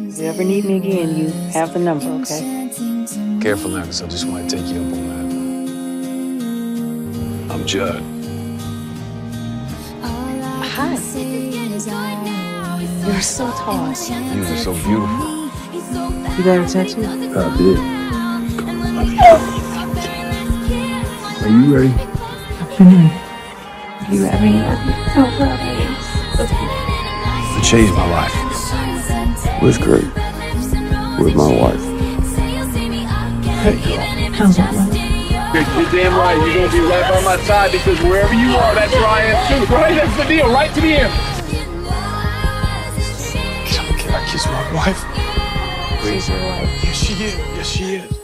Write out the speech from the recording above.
If you ever need me again, you have the number, okay? Careful, Alice. I just want to take you up on that. I'm Judd. Hi. You're so tall. You are so beautiful. You got a tattoo? I did. Are you ready? You ready? Oh, brother. It changed my life. It was great. With my wife. Hey, girl. How's that one? You're damn right. You're going to be right by my side because wherever you are, that's where I am too. Right? That's the deal. Right to the end. Can I kiss my wife? She's your wife. Yes, she is. Yes, she is.